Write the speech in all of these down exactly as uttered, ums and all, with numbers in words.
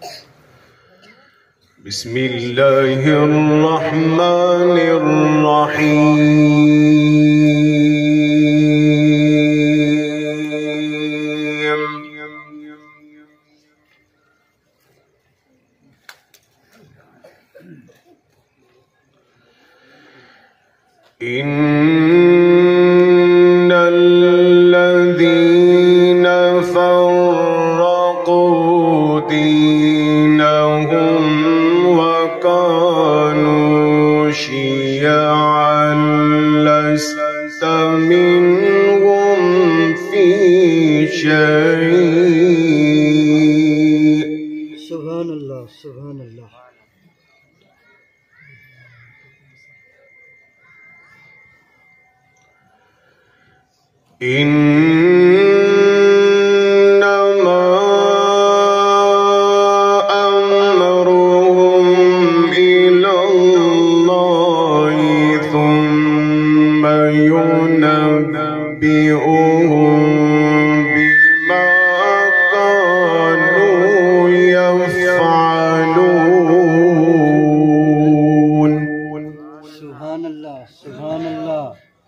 بسم الله الرحمن الرحيم. إن الذين فرقوا دينهم وكانوا شيعا لست منهم في شيء. سبحان الله سبحان الله. إنما أمرهم إلى الله ثم ينبئهم بما كانوا يفعلون. سبحان الله سبحان الله.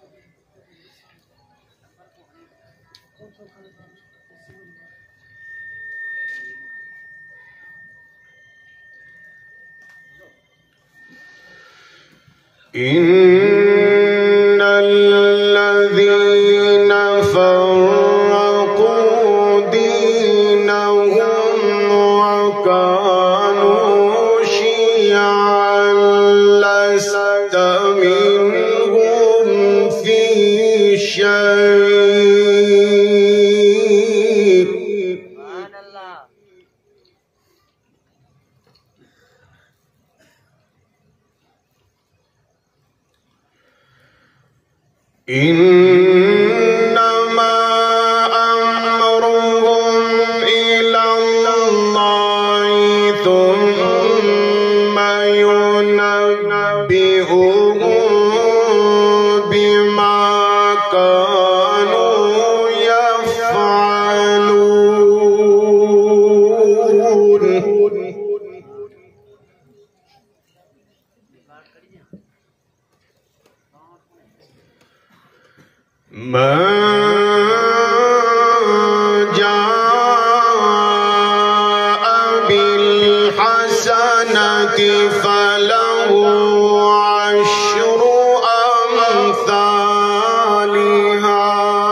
إن الذين فرقوا دينهم وكانوا شيعا لست منهم في شيء. سبحان الله. إنما أمرهم إلى الله ثم ينبئهم بما كانوا يفعلون. ما جاء بالحسنة فله عشر أمثالها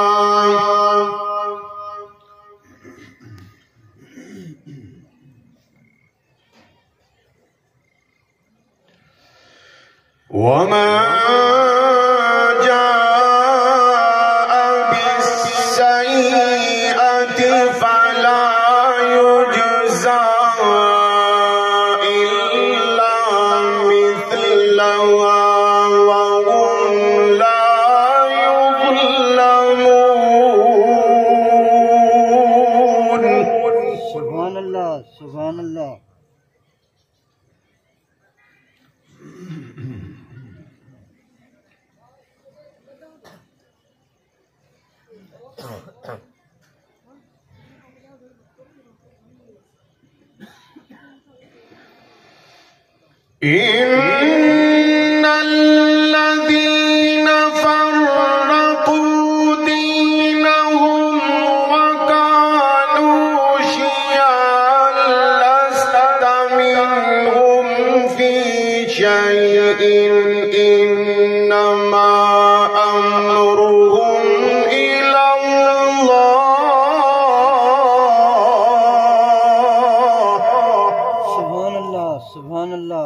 وما فلا يجزى إلا مثلها وهم لا يظلمون. سبحان الله سبحان الله. إن الذين فرقوا دينهم وكانوا شيعا لست منهم في شيء إنما أمرهم إلى الله. سبحان الله سبحان الله.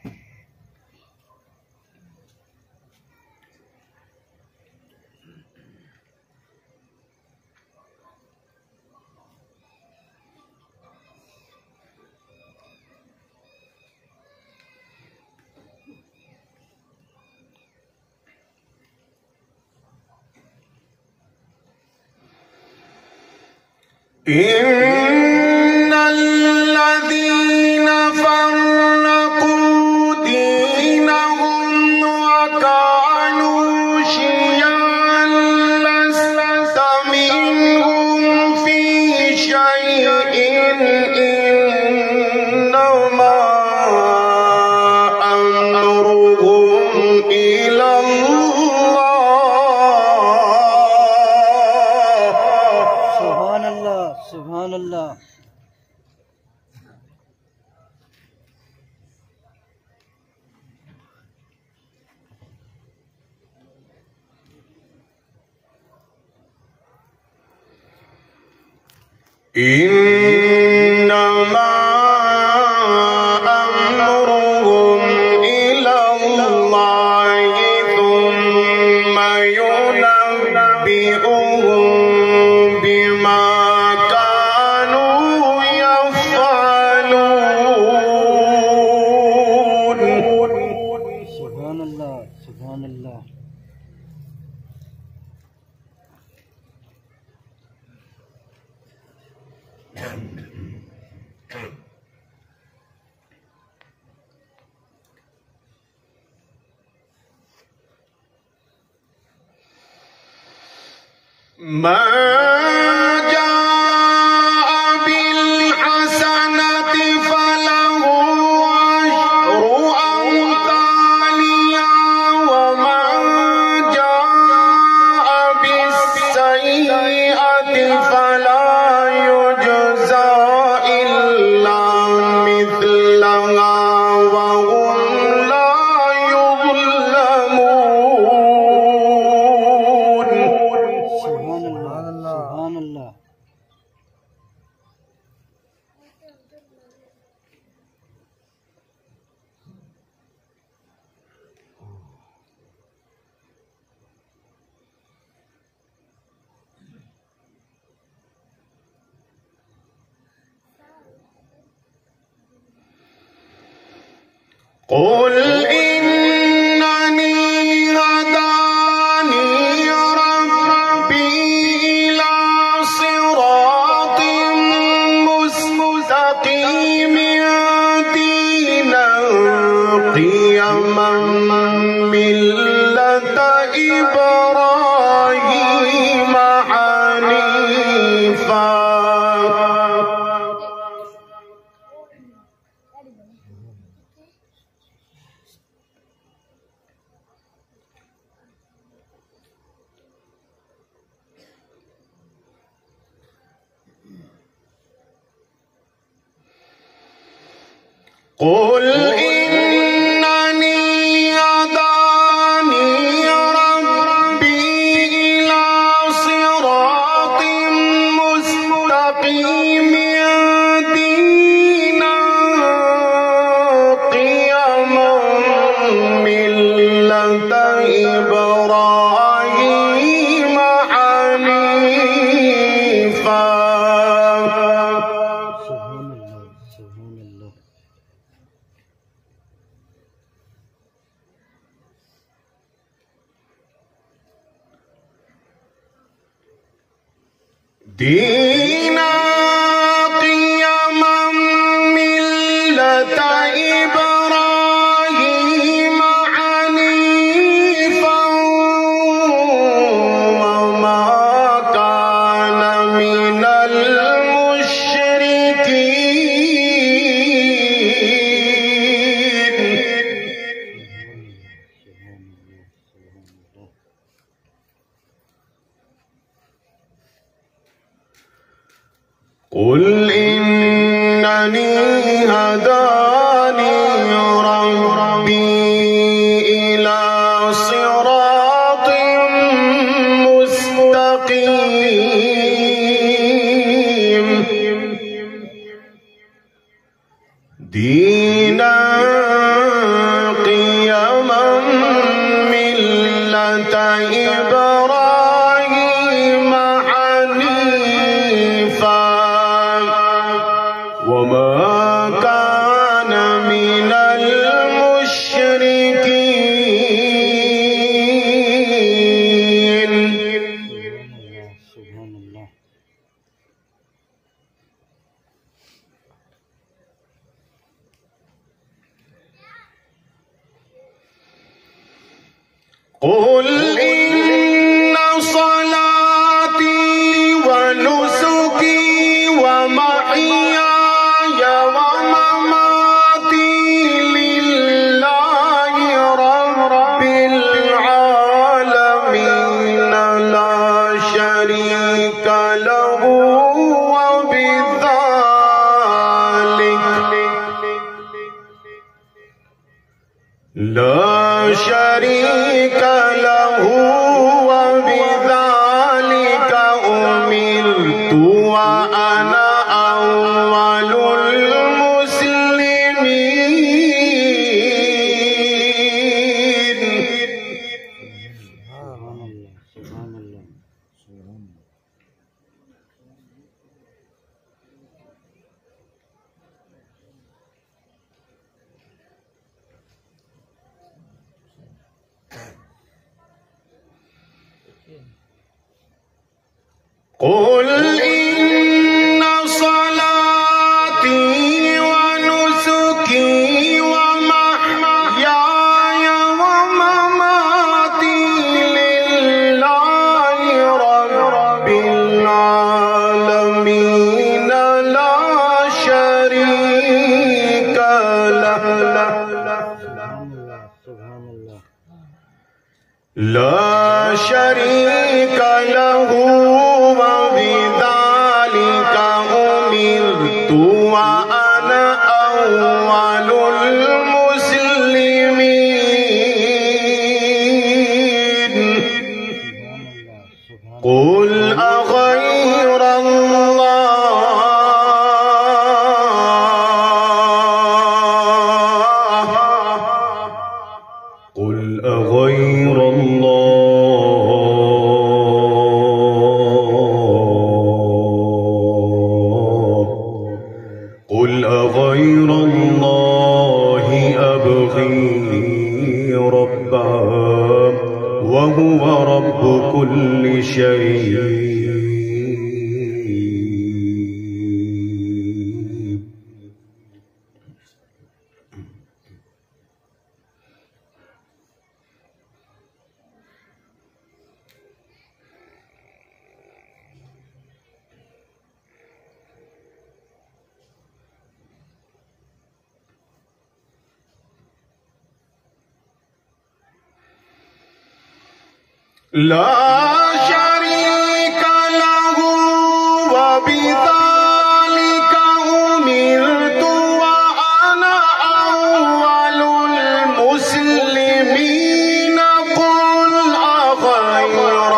إن الذين فرقوا دينهم وكانوا شيعا لست منهم في شيء إنما إنما أمرهم إلى الله. سبحان الله سبحان الله. إنما أمرهم إلى الله ثم ينبئهم بما كانوا يفعلون. سبحان الله سبحان الله. ما جاء بالحسنة فله عشر أمثالها ومن جاء بالسيئة فلا يجزى إلا مثلها وهم لا يظلمون. سبحان الله سبحان الله. قل إنني هداني ربي إلى صراط مستقيم دينا قيما ملة إبراهيم حنيفا. قل إنني هداني ربي إلى صراط مستقيم دينا قيما ملة إبراهيم حنيفا. سبحان الله سبحان الله. دينا قيما ملة إبراهيم حنيفا وما كان من المشركين. قل إنني هداني ربي إلى صراط مستقيم دينا قيما ملة إبراهيم حنيفا وما كان من المشركين. سبحان الله. قل إن صلاتي ونسكي ومحياي ومماتي قل إن صلاتي ونسكي ومحياي ومماتي لله رب العالمين لا شريك له لا شريك له وبذلك أمرت وأنا أول المسلمين قل أغير الله قل أغير الله قل أغير الله أبغي ربا وهو رب كل شيء لا شريك له وبذلك أمرت وأنا أول المسلمين قل أغير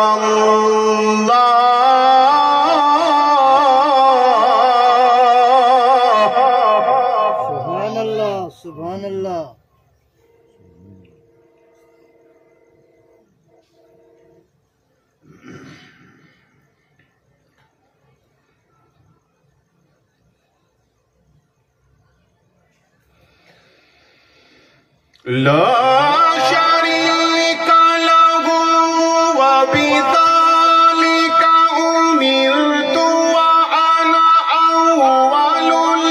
الله سبحان الله سبحان الله لا شريك له وبذلك أمرت وأنا أول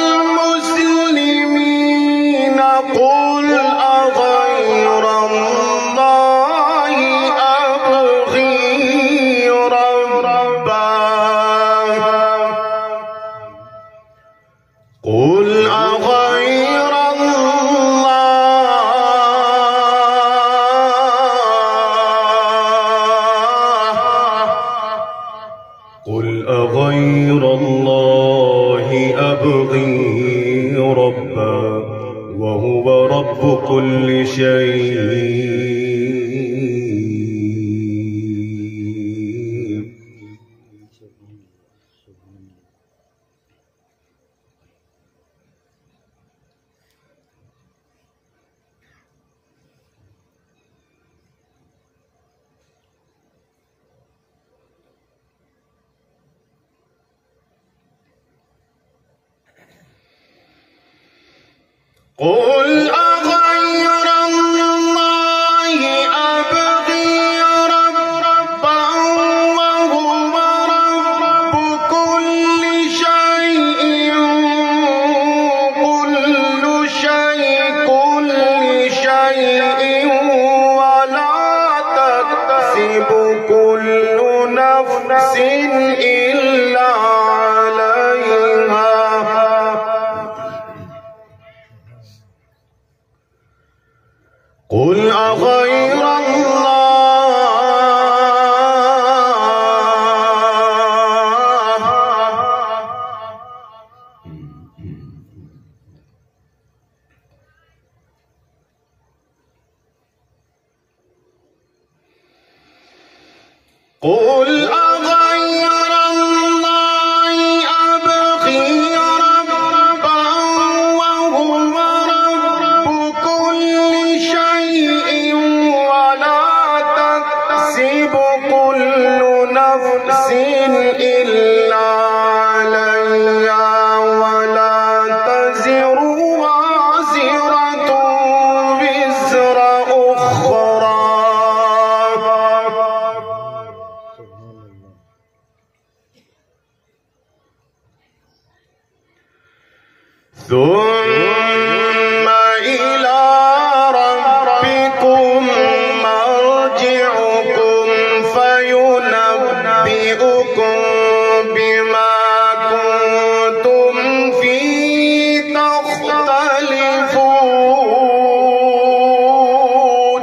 المسلمين قل أغير الله أبغي ربا قل أغير قل أغير الله أبغي ربا وهو رب كل شيء قل أغير الله أبغي ربا وهو رب كل شيء كل شيء كل شيء ولا تكسب كل نفس إلا عليها قل أغير قل أغير الله أبغي ربا وهو رب كل شيء ولا تكسب كل نفس إلا عليها ولا تزر وازرة وزر أخرى ثم إلى ربكم مرجعكم فينبئكم بما كنتم فيه تختلفون.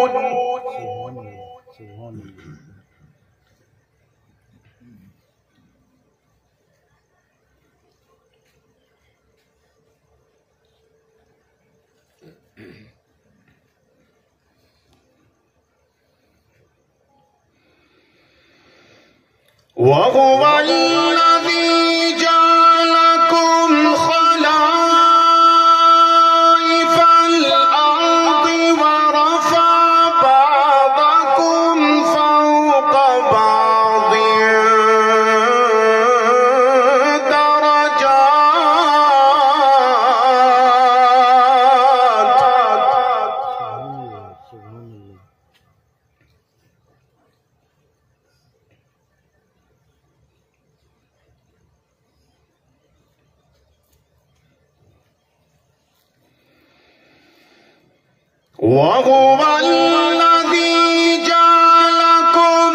وهو الذي جعلكم خلائف الأرض ورفع بعضكم فوق بعض وهو الذي جعلكم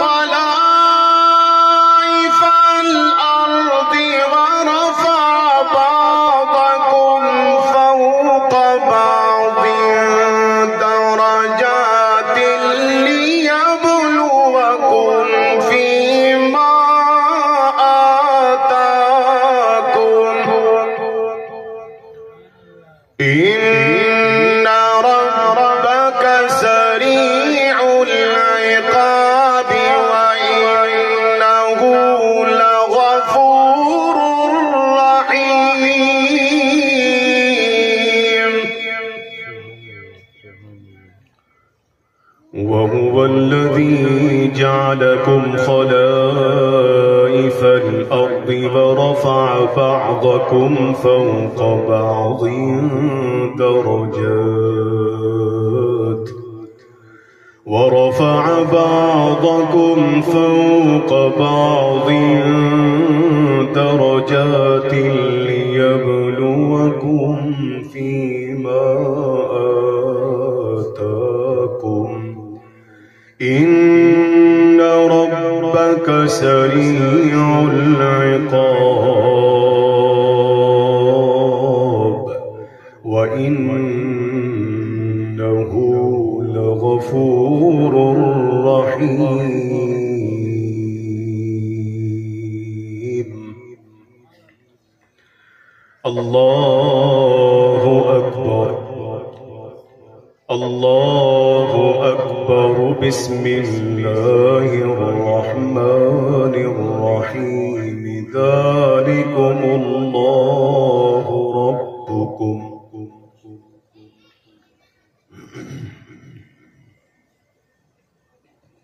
خلائف الأرض ورفع بعضكم فوق بعض درجات ليبلوكم فيما آتاكم. إن ربك سريع العقاب وإنه لغفور رحيم. وهو الذي جعلكم خلائف الأرض ورفع بعضكم فوق بعض درجات ورفع بعضكم فوق بعض درجات ليبلوكم فيما آتاكم. إن ربك سريع العقاب وإنه لغفور رحيم. الله أكبر الله أكبر. بسم الله الرحمن الرحيم. ذلكم الله ربكم.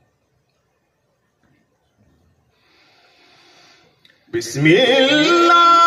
بسم الله